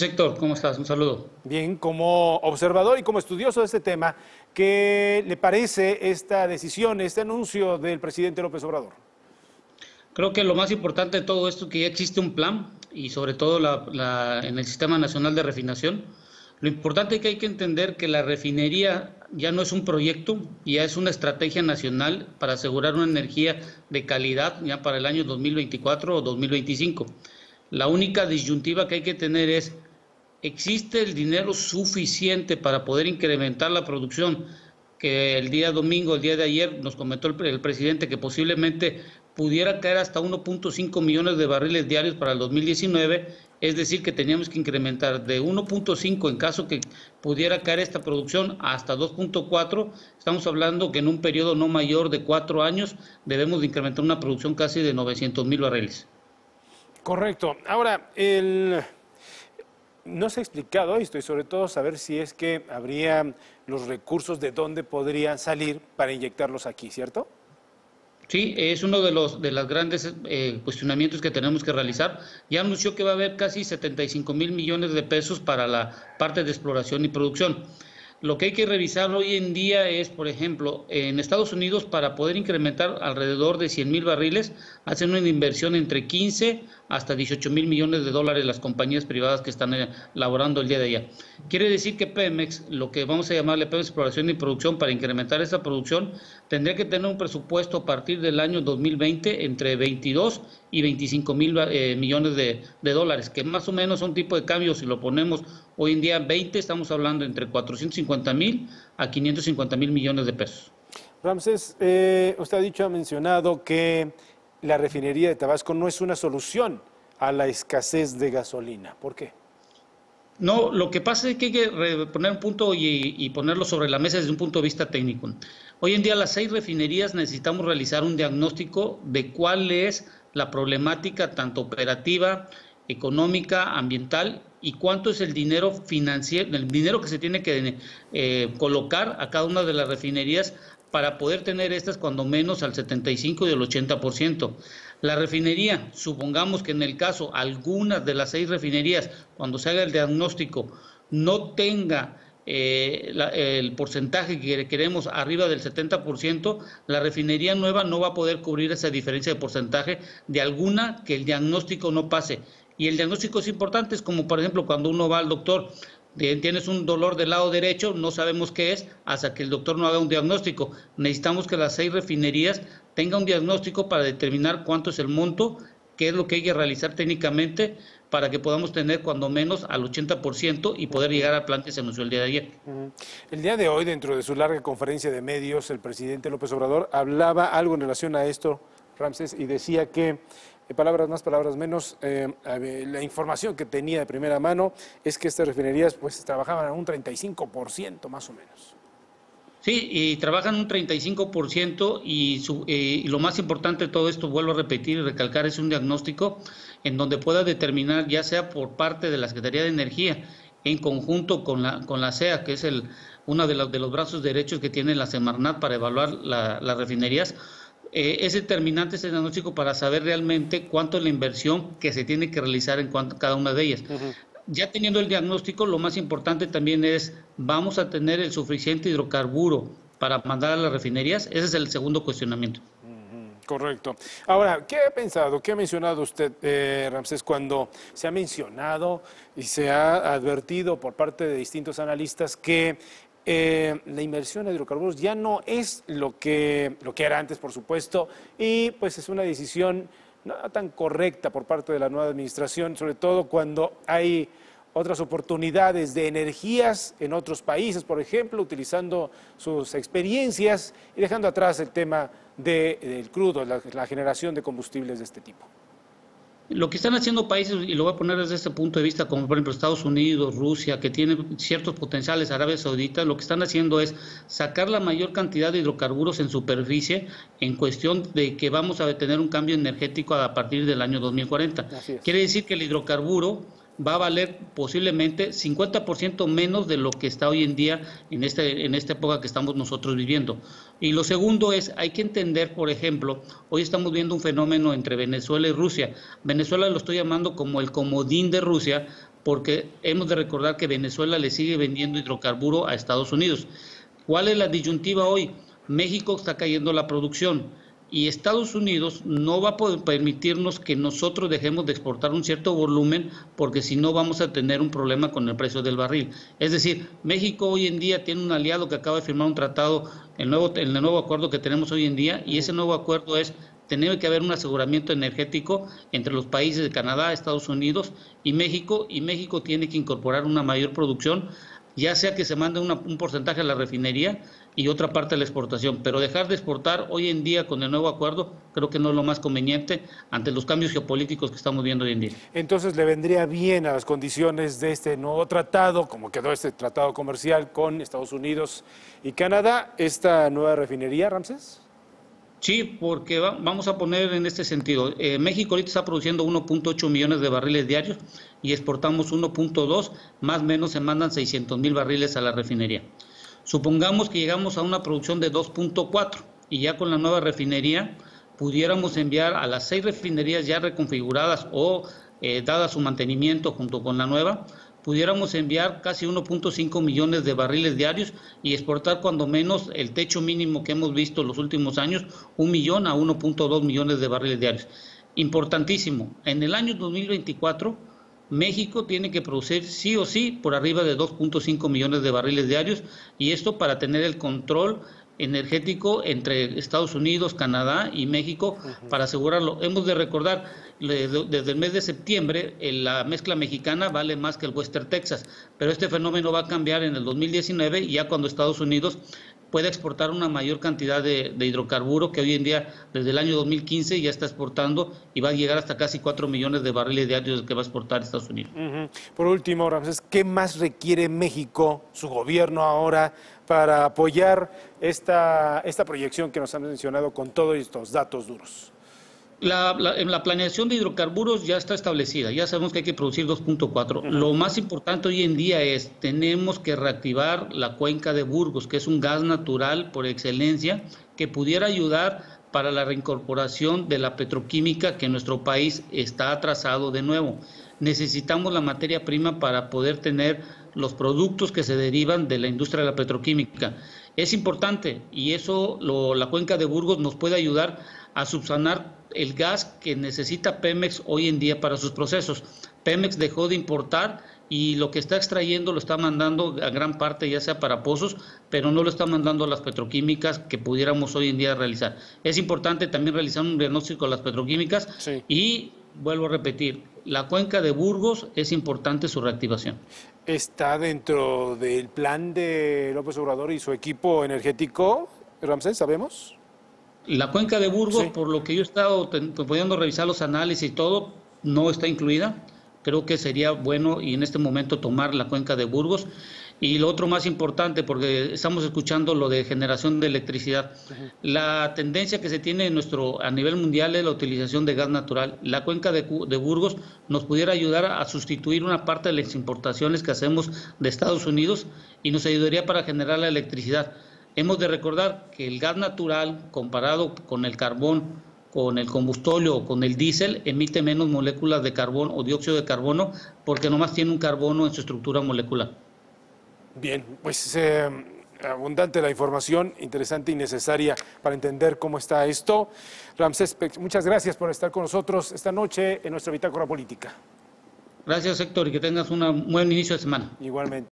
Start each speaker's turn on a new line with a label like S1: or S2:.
S1: Héctor, ¿cómo estás? Un saludo.
S2: Bien, como observador y como estudioso de este tema, ¿qué le parece esta decisión, este anuncio del presidente López Obrador?
S1: Creo que lo más importante de todo esto es que ya existe un plan y sobre todo en el Sistema Nacional de Refinación. Lo importante es que hay que entender que la refinería ya no es un proyecto, ya es una estrategia nacional para asegurar una energía de calidad ya para el año 2024 o 2025. La única disyuntiva que hay que tener es, ¿existe el dinero suficiente para poder incrementar la producción? Que el día domingo, el día de ayer, nos comentó el presidente que posiblemente pudiera caer hasta 1.5 millones de barriles diarios para el 2019, es decir, que teníamos que incrementar de 1.5 en caso que pudiera caer esta producción hasta 2.4. Estamos hablando que en un periodo no mayor de 4 años debemos de incrementar una producción casi de 900,000 barriles.
S2: Correcto. Ahora, no se ha explicado esto y sobre todo saber si es que habría los recursos de dónde podrían salir para inyectarlos aquí, ¿cierto?
S1: Sí, es uno de los grandes cuestionamientos que tenemos que realizar. Ya anunció que va a haber casi 75,000 millones de pesos para la parte de exploración y producción. Lo que hay que revisar hoy en día es, por ejemplo, en Estados Unidos para poder incrementar alrededor de 100,000 barriles, hacen una inversión entre 15 hasta 18,000 millones de dólares las compañías privadas que están laborando el día de allá. Quiere decir que Pemex, lo que vamos a llamarle Pemex Exploración y Producción, para incrementar esa producción, tendría que tener un presupuesto a partir del año 2020 entre 22 y 25,000 millones de dólares, que más o menos son tipo de cambio, si lo ponemos hoy en día 20, estamos hablando entre 450,000 a 550,000 millones de pesos.
S2: Ramsés, usted ha mencionado que la refinería de Tabasco no es una solución a la escasez de gasolina. ¿Por qué?
S1: No, lo que pasa es que hay que poner un punto y ponerlo sobre la mesa desde un punto de vista técnico. Hoy en día las 6 refinerías necesitamos realizar un diagnóstico de cuál es la problemática tanto operativa, económica, ambiental y cuánto es el dinero financiero, el dinero que se tiene que colocar a cada una de las refinerías para poder tener estas cuando menos al 75 y al 80%. La refinería, supongamos que en el caso algunas de las 6 refinerías, cuando se haga el diagnóstico, no tenga el porcentaje que queremos arriba del 70%, la refinería nueva no va a poder cubrir esa diferencia de porcentaje de alguna que el diagnóstico no pase. Y el diagnóstico es importante, es como por ejemplo cuando uno va al doctor, tienes un dolor del lado derecho, no sabemos qué es hasta que el doctor no haga un diagnóstico. Necesitamos que las 6 refinerías tengan un diagnóstico para determinar cuánto es el monto, qué es lo que hay que realizar técnicamente para que podamos tener cuando menos al 80% y poder llegar al plan que se anunció el día de ayer.
S2: El día de hoy, dentro de su larga conferencia de medios, el presidente López Obrador hablaba algo en relación a esto, Ramsés, y decía que, palabras más, palabras menos, la información que tenía de primera mano es que estas refinerías pues trabajaban a un 35% más o menos.
S1: Sí, y trabajan un 35% y lo más importante de todo esto, vuelvo a repetir y recalcar, es un diagnóstico en donde pueda determinar, ya sea por parte de la Secretaría de Energía, en conjunto con la CEA, que es uno de los brazos derechos que tiene la Semarnat para evaluar las refinerías, es determinante ese diagnóstico para saber realmente cuánto es la inversión que se tiene que realizar en cada una de ellas. Ya teniendo el diagnóstico, lo más importante también es, ¿vamos a tener el suficiente hidrocarburo para mandar a las refinerías? Ese es el segundo cuestionamiento.
S2: Correcto. Ahora, ¿qué ha pensado, qué ha mencionado usted, Ramsés, cuando se ha mencionado y se ha advertido por parte de distintos analistas que la inversión en hidrocarburos ya no es lo que era antes, por supuesto, y pues es una decisión no tan correcta por parte de la nueva administración, sobre todo cuando hay otras oportunidades de energías en otros países, por ejemplo, utilizando sus experiencias y dejando atrás el tema del crudo, la generación de combustibles de este tipo?
S1: Lo que están haciendo países, y lo voy a poner desde este punto de vista, como por ejemplo Estados Unidos, Rusia, que tienen ciertos potenciales, Arabia Saudita, lo que están haciendo es sacar la mayor cantidad de hidrocarburos en superficie en cuestión de que vamos a tener un cambio energético a partir del año 2040. Quiere decir que el hidrocarburo va a valer posiblemente 50% menos de lo que está hoy en día en esta época que estamos nosotros viviendo. Y lo segundo es, hay que entender, por ejemplo, hoy estamos viendo un fenómeno entre Venezuela y Rusia. Venezuela lo estoy llamando como el comodín de Rusia porque hemos de recordar que Venezuela le sigue vendiendo hidrocarburo a Estados Unidos. ¿Cuál es la disyuntiva hoy? México está cayendo la producción y Estados Unidos no va a poder permitirnos que nosotros dejemos de exportar un cierto volumen, porque si no vamos a tener un problema con el precio del barril. Es decir, México hoy en día tiene un aliado que acaba de firmar un tratado, el nuevo acuerdo que tenemos hoy en día, y ese nuevo acuerdo es tener que haber un aseguramiento energético entre los países de Canadá, Estados Unidos y México tiene que incorporar una mayor producción, ya sea que se mande un porcentaje a la refinería y otra parte a la exportación, pero dejar de exportar hoy en día con el nuevo acuerdo creo que no es lo más conveniente ante los cambios geopolíticos que estamos viendo hoy en día.
S2: Entonces, ¿le vendría bien a las condiciones de este nuevo tratado, como quedó este tratado comercial con Estados Unidos y Canadá, esta nueva refinería, Ramsés?
S1: Sí, porque vamos a poner en este sentido, México ahorita está produciendo 1.8 millones de barriles diarios y exportamos 1.2, más o menos se mandan 600,000 barriles a la refinería. Supongamos que llegamos a una producción de 2.4 y ya con la nueva refinería pudiéramos enviar a las 6 refinerías ya reconfiguradas o dadas su mantenimiento junto con la nueva, pudiéramos enviar casi 1.5 millones de barriles diarios y exportar cuando menos el techo mínimo que hemos visto en los últimos años, 1 millón a 1.2 millones de barriles diarios. Importantísimo, en el año 2024 México tiene que producir sí o sí por arriba de 2.5 millones de barriles diarios, y esto para tener el control energético entre Estados Unidos, Canadá y México para asegurarlo. Hemos de recordar, desde el mes de septiembre la mezcla mexicana vale más que el Western Texas, pero este fenómeno va a cambiar en el 2019 y ya cuando Estados Unidos puede exportar una mayor cantidad de hidrocarburo que hoy en día desde el año 2015 ya está exportando y va a llegar hasta casi 4 millones de barriles diarios que va a exportar Estados Unidos.
S2: Por último, Ramsés, ¿qué más requiere México, su gobierno ahora, para apoyar esta proyección que nos han mencionado con todos estos datos duros?
S1: En la planeación de hidrocarburos ya está establecida, ya sabemos que hay que producir 2.4. Lo más importante hoy en día es, tenemos que reactivar la cuenca de Burgos, que es un gas natural por excelencia, que pudiera ayudar para la reincorporación de la petroquímica que en nuestro país está atrasado de nuevo. Necesitamos la materia prima para poder tener los productos que se derivan de la industria de la petroquímica. Es importante y eso la cuenca de Burgos nos puede ayudar a subsanar el gas que necesita Pemex hoy en día para sus procesos. Pemex dejó de importar y lo que está extrayendo lo está mandando a gran parte ya sea para pozos, pero no lo está mandando a las petroquímicas que pudiéramos hoy en día realizar. Es importante también realizar un diagnóstico de las petroquímicas y vuelvo a repetir, la cuenca de Burgos es importante su reactivación.
S2: ¿Está dentro del plan de López Obrador y su equipo energético, Ramsés, sabemos?
S1: La cuenca de Burgos, por lo que yo he estado pudiendo revisar los análisis y todo, no está incluida. Creo que sería bueno y en este momento tomar la cuenca de Burgos. Y lo otro más importante, porque estamos escuchando lo de generación de electricidad. La tendencia que se tiene a nivel mundial es la utilización de gas natural. La cuenca de Burgos nos pudiera ayudar a sustituir una parte de las importaciones que hacemos de Estados Unidos y nos ayudaría para generar la electricidad. Hemos de recordar que el gas natural, comparado con el carbón, con el combustible o con el diésel, emite menos moléculas de carbón o dióxido de carbono porque nomás tiene un carbono en su estructura molecular.
S2: Bien, pues abundante la información, interesante y necesaria para entender cómo está esto. Ramsés, muchas gracias por estar con nosotros esta noche en nuestra Bitácora Política.
S1: Gracias, Héctor, y que tengas un buen inicio de semana.
S2: Igualmente.